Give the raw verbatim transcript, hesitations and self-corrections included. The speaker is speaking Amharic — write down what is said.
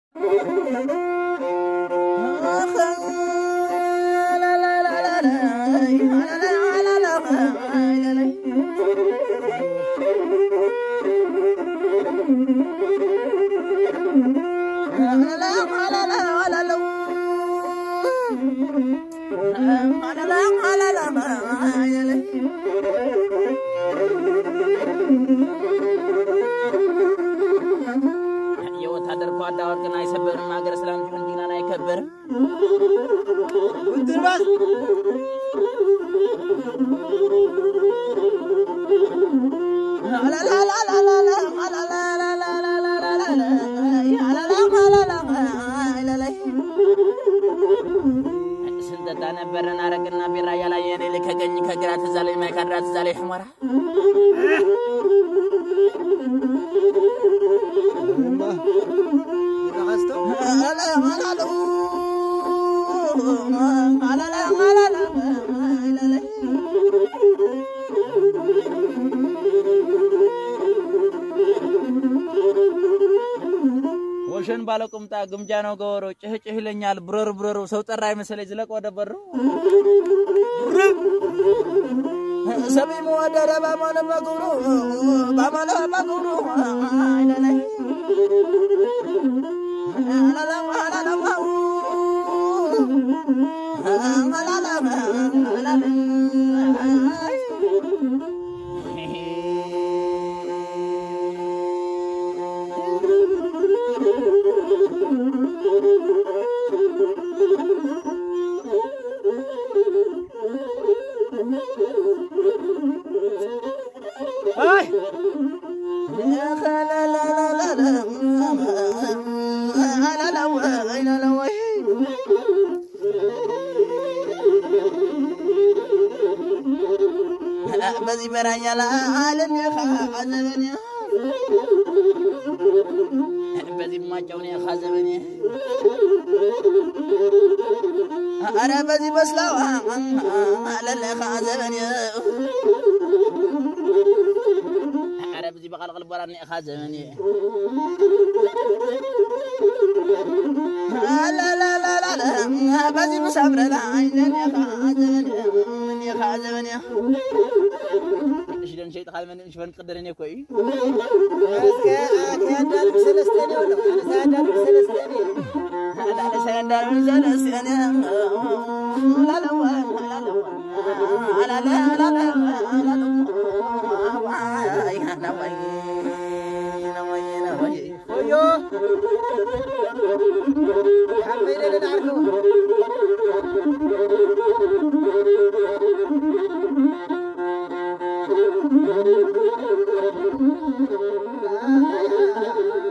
ወሸን ባለቁምጣ ግምጃ ነው ጎሮ ጭህጭህ ይለኛል ብረር ብረሩ ሰው ጠራይ መሰለኝ ዝለቅ ወደ በሩ ሰሚሙ ወደረ ባማለ ማጉሩ ባማለ ማጉሩ አይለላይ አላላ አላላ አላላ አላላ بزي برايا لا عالم يا خازبني بزي ما جوني خازبني أنا بزي بس لا على اللي خازبني أنا بزي بقال قلب وراني خازبني لا لا لا لا لا بزي مسافر لا عيني خازبني يا خازبني شلون شيء تخيل من شلون تقدرني كوي أنا سأندل بسلسلني ولا أنا سأندل بسلسلني أنا سأندل بسلسلني لا لا لا لا لا لا لا لا